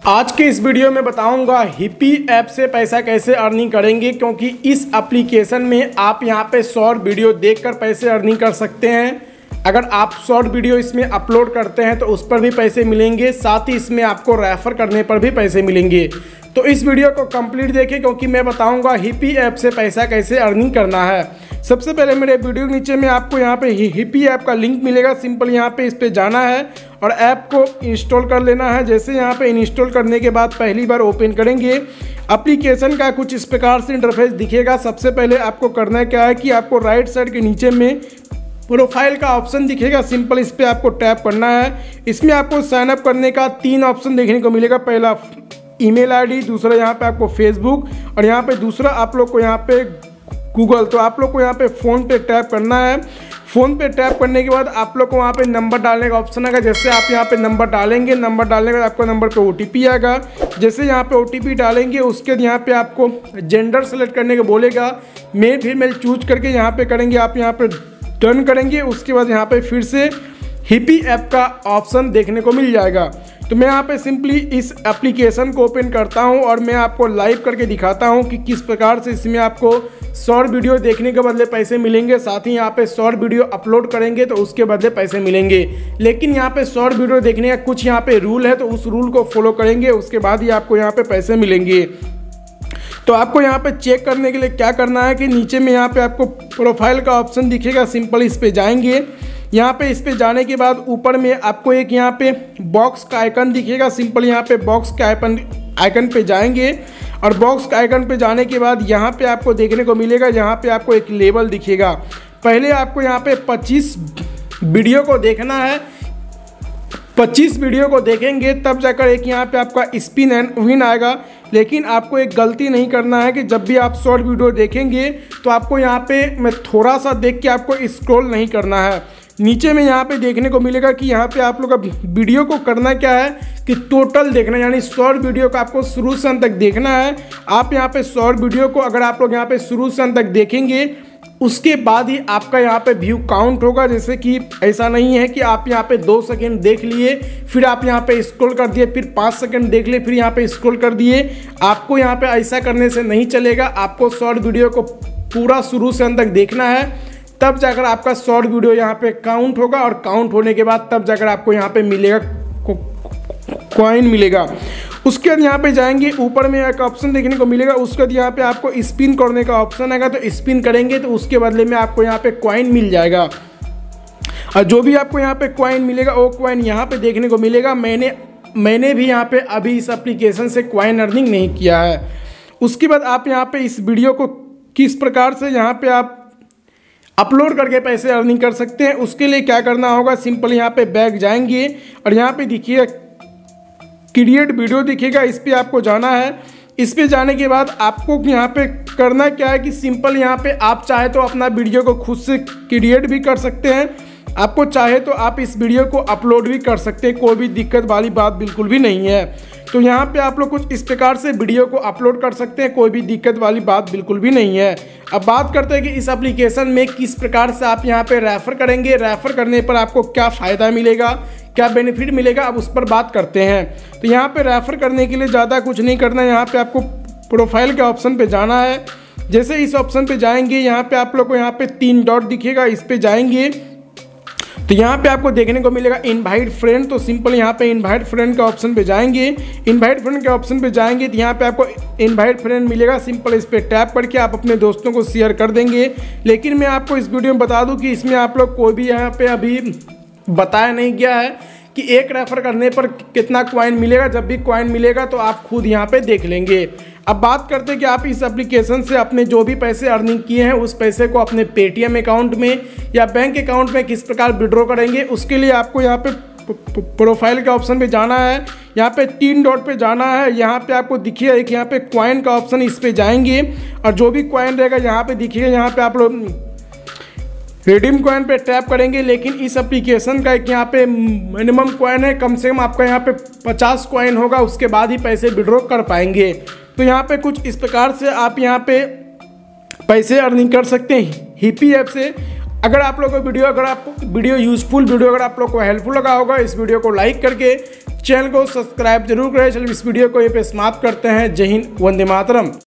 आज के इस वीडियो में बताऊंगा हिप्पी ऐप से पैसा कैसे अर्निंग करेंगे, क्योंकि इस एप्लीकेशन में आप यहां पे शॉर्ट वीडियो देखकर पैसे अर्निंग कर सकते हैं। अगर आप शॉर्ट वीडियो इसमें अपलोड करते हैं तो उस पर भी पैसे मिलेंगे, साथ ही इसमें आपको रेफर करने पर भी पैसे मिलेंगे। तो इस वीडियो को कंप्लीट देखें, क्योंकि मैं बताऊंगा हिप्पी ऐप से पैसा कैसे अर्निंग करना है। सबसे पहले मेरे वीडियो के नीचे में आपको यहाँ पे हिप्पी ऐप का लिंक मिलेगा। सिंपल यहाँ पे इस पे जाना है और ऐप को इंस्टॉल कर लेना है। जैसे यहाँ पे इंस्टॉल करने के बाद पहली बार ओपन करेंगे, एप्लीकेशन का कुछ इस प्रकार से इंटरफेस दिखेगा। सबसे पहले आपको करना क्या है कि आपको राइट साइड के नीचे में प्रोफाइल का ऑप्शन दिखेगा। सिंपल इस पर आपको टैप करना है। इसमें आपको साइन अप करने का 3 ऑप्शन देखने को मिलेगा। पहला ईमेल आईडी, दूसरा यहाँ पे आपको फेसबुक और यहाँ पे दूसरा आप लोग को यहाँ पे गूगल। तो आप लोग को यहाँ पे फ़ोन पे टैप करना है। फ़ोन पे टैप करने के बाद आप लोग को वहाँ पे नंबर डालने का ऑप्शन आएगा। जैसे आप यहाँ पे नंबर डालेंगे, नंबर डालने के बाद आपको नंबर पे OTP आएगा। जैसे यहाँ पे OTP डालेंगे उसके यहाँ पे आपको जेंडर सेलेक्ट करने को बोलेगा। मेल फीमेल चूज करके यहाँ पे करेंगे, आप यहाँ पे डन करेंगे। उसके बाद यहाँ पे फिर से हिप्पी ऐप का ऑप्शन देखने को मिल जाएगा। तो मैं यहाँ पे सिंपली इस एप्लीकेशन को ओपन करता हूँ और मैं आपको लाइव करके दिखाता हूँ कि किस प्रकार से इसमें आपको शॉर्ट वीडियो देखने के बदले पैसे मिलेंगे। साथ ही यहाँ पे शॉर्ट वीडियो अपलोड करेंगे तो उसके बदले पैसे मिलेंगे। लेकिन यहाँ पे शॉर्ट वीडियो देखने का कुछ यहाँ पे रूल है, तो उस रूल को फॉलो करेंगे, उसके बाद ही आपको यहाँ पे पैसे मिलेंगे। तो आपको यहाँ पे चेक करने के लिए क्या करना है कि नीचे में यहाँ पे आपको प्रोफाइल का ऑप्शन दिखेगा। सिंपल इस पे जाएंगे। यहाँ पे इस पे जाने के बाद ऊपर में आपको एक यहाँ पे बॉक्स का आइकन दिखेगा। सिंपल यहाँ पे बॉक्स का आइकन पे जाएंगे और बॉक्स का आइकन पे जाने के बाद यहाँ पे आपको देखने को मिलेगा, यहाँ पे आपको एक लेबल दिखेगा। पहले आपको यहाँ पे 25 वीडियो को देखना है। 25 वीडियो को देखेंगे तब जाकर एक यहाँ पे आपका स्पिन एंड विन आएगा। लेकिन आपको एक गलती नहीं करना है कि जब भी आप शॉर्ट वीडियो देखेंगे तो आपको यहाँ पे मैं थोड़ा सा देख के आपको स्क्रॉल नहीं करना है। नीचे में यहाँ पे देखने को मिलेगा कि यहाँ पे आप लोग का वीडियो को करना क्या है कि टोटल देखना है, यानी शॉर्ट वीडियो को आपको शुरू से अंत तक देखना है। आप यहाँ पे शॉर्ट वीडियो को अगर आप लोग यहाँ पे शुरू से अंत तक देखेंगे उसके बाद ही आपका यहाँ पे व्यू काउंट होगा। जैसे कि ऐसा नहीं है कि आप यहाँ पे 2 सेकंड देख लिए, फिर आप यहाँ पे स्क्रॉल कर दिए, फिर 5 सेकंड देख लिए, फिर यहाँ पे स्क्रॉल कर दिए। आपको यहाँ पे ऐसा करने से नहीं चलेगा। आपको शॉर्ट वीडियो को पूरा शुरू से अंत तक देखना है, तब जाकर आपका शॉर्ट वीडियो यहाँ पे काउंट होगा और काउंट होने के बाद तब जाकर आपको यहाँ पे मिलेगा कॉइन मिलेगा। उसके बाद यहाँ पे जाएंगे, ऊपर में एक ऑप्शन देखने को मिलेगा। उसके बाद यहाँ पे आपको स्पिन करने का ऑप्शन आएगा। तो स्पिन करेंगे तो उसके बदले में आपको यहाँ पे कॉइन मिल जाएगा। और जो भी आपको यहाँ पे कॉइन मिलेगा वो कॉइन यहाँ पे देखने को मिलेगा। मैंने भी यहाँ पे अभी इस एप्लीकेशन से कॉइन अर्निंग नहीं किया है। उसके बाद आप यहाँ पे इस वीडियो को किस प्रकार से यहाँ पे आप अपलोड करके पैसे अर्निंग कर सकते हैं, उसके लिए क्या करना होगा। सिंपल यहाँ पे बैक जाएंगे और यहाँ पे दिखिए क्रिएट वीडियो दिखेगा, इस पे आपको जाना है। इस पे जाने के बाद आपको यहाँ पे करना क्या है कि सिंपल यहाँ पे आप चाहे तो अपना वीडियो को खुद से क्रिएट भी कर सकते हैं, आपको चाहे तो आप इस वीडियो को अपलोड भी कर सकते हैं। कोई भी दिक्कत वाली बात बिल्कुल भी नहीं है। तो यहाँ पे आप लोग कुछ इस प्रकार से वीडियो को अपलोड कर सकते हैं, कोई भी दिक्कत वाली बात बिल्कुल भी नहीं है। अब बात करते हैं कि इस एप्लीकेशन में किस प्रकार से आप यहाँ पे रेफर करेंगे, रेफर करने पर आपको क्या फ़ायदा मिलेगा, क्या बेनिफिट मिलेगा, अब उस पर बात करते हैं। तो यहाँ पे रेफर करने के लिए ज़्यादा कुछ नहीं करना है। यहाँ पे आपको प्रोफाइल के ऑप्शन पे जाना है। जैसे इस ऑप्शन पे जाएंगे, यहाँ पे आप लोग को यहाँ पे 3 डॉट दिखेगा, इस पे जाएंगे तो यहाँ पे आपको देखने को मिलेगा इनवाइट फ्रेंड। तो सिंपल यहाँ पे इनवाइट फ्रेंड के ऑप्शन पे जाएंगे। इनवाइट फ्रेंड के ऑप्शन पे जाएंगे तो यहाँ पे आपको इनवाइट फ्रेंड मिलेगा। सिंपल इस पे टैप करके आप अपने दोस्तों को शेयर कर देंगे। लेकिन मैं आपको इस वीडियो में बता दूं कि इसमें आप लोग कोई भी यहाँ पे अभी बताया नहीं गया है कि एक रेफर करने पर कितना कॉइन मिलेगा। जब भी कॉइन मिलेगा तो आप खुद यहाँ पे देख लेंगे। अब बात करते हैं कि आप इस एप्लीकेशन से अपने जो भी पैसे अर्निंग किए हैं उस पैसे को अपने पेटीएम अकाउंट में या बैंक अकाउंट में किस प्रकार विड्रॉ करेंगे, उसके लिए आपको यहाँ पे प्रोफाइल के ऑप्शन पे जाना है। यहाँ पे 3 डॉट पे जाना है। यहाँ पे आपको दिखिए एक यहाँ पे कॉइन का ऑप्शन, इस पे जाएंगे और जो भी कॉइन रहेगा यहाँ पे दिखिए, यहाँ पे आप लोग रिडीम कॉइन पे टैप करेंगे। लेकिन इस एप्लीकेशन का एक यहाँ पे मिनिमम कॉइन है, कम से कम आपका यहाँ पे 50 कॉइन होगा, उसके बाद ही पैसे विड्रॉ कर पाएंगे। तो यहाँ पे कुछ इस प्रकार से आप यहाँ पे पैसे अर्निंग कर सकते हैं हिप्पी ऐप से। अगर आप लोगों को वीडियो यूजफुल वीडियो अगर आप लोग को हेल्पफुल लगा होगा, इस वीडियो को लाइक करके चैनल को सब्सक्राइब जरूर करें। चलिए इस वीडियो को यहीं पे समाप्त करते हैं। जय हिंद, वंदे मातरम।